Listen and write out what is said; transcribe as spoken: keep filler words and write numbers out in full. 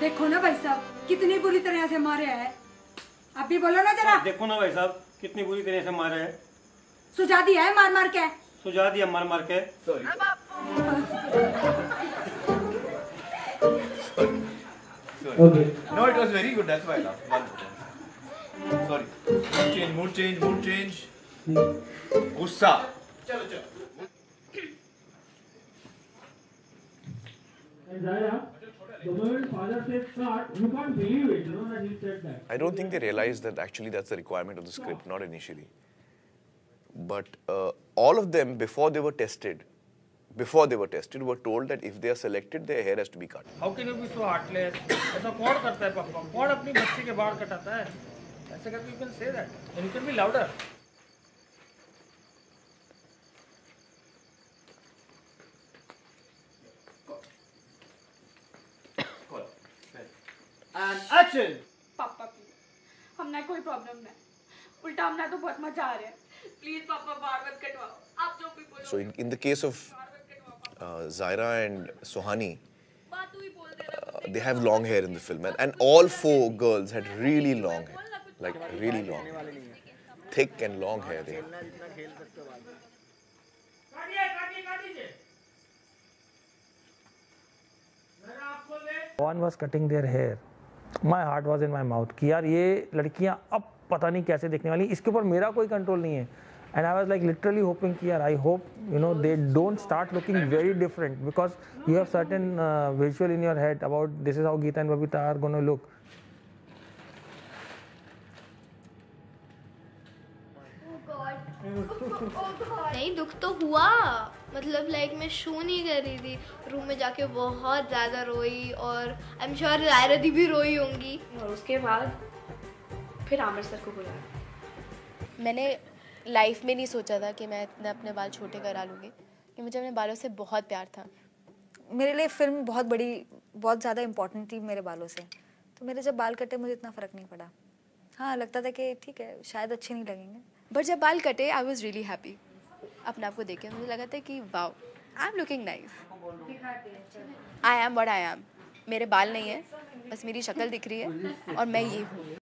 देखो ना भाई साहब कितनी बुरी तरह से मारे है। आप भी बोलो ना जरा। देखो ना भाई साहब कितनी बुरी तरह से मारे है। सुझा दिया है मार मार के। सुझा दिया मार मार के। Sorry. Okay. No, it was very good. That's why I laughed. One second. Sorry. Mood change. Mood change. Mood change. गुस्सा. चलो चलो. The moment father said start, you can't believe it, you know, that he said that. I don't think they realized that actually that's the requirement of the script, not initially. But uh, all of them, before they were tested, before they were tested, were told that if they are selected, their hair has to be cut. How can you be so heartless? ऐसा कौन करता है पापा? कौन अपनी बच्ची के बाल कटाता है? ऐसे करके you can say that, and you can be louder. And action. पापा प्लीज हमने कोई प्रॉब्लम नहीं उल्टा हमने तो बहुत मजा आ रहा है प्लीज पापा बाल मत कटवाओ आप जो भी बोलो So in, in the case of uh, Zaira and Sohani, बात तू ही बोल दे uh, they have long hair in the film, and, and all four girls had really long hair, like really long hair, thick and long hair. They One was cutting their hair. My heart was in my mouth कि यार ये लड़कियां अब पता नहीं कैसे दिखने वाली, इसके ऊपर मेरा कोई कंट्रोल नहीं है. And I was like literally hoping कि यार I hope you know they don't start looking very different because you have certain uh, visual in your head about this is how Geeta and Babita are going to look. नहीं दुख तो हुआ मतलब like मैं show नहीं कर रही थी रूम में जाके बहुत ज़्यादा रोई और आई एम श्योर जायरा दी भी रोई होंगी और उसके बाद फिर आमिर सर को बुलाया मैंने लाइफ में नहीं सोचा था कि मैं इतना अपने बाल छोटे करा लूँगी कि मुझे अपने बालों से बहुत प्यार था. मेरे लिए फिल्म बहुत बड़ी बहुत ज़्यादा इम्पोर्टेंट थी मेरे बालों से तो मेरे जब बाल कटे मुझे इतना फ़र्क नहीं पड़ा. हाँ लगता था कि ठीक है शायद अच्छे नहीं लगेंगे बट जब बाल कटे आई वॉज रियली हैप्पी अपने आप को देख के मुझे लगा था कि wow I am looking nice I am what I am. मेरे बाल नहीं है बस मेरी शक्ल दिख रही है और मैं ये हूँ.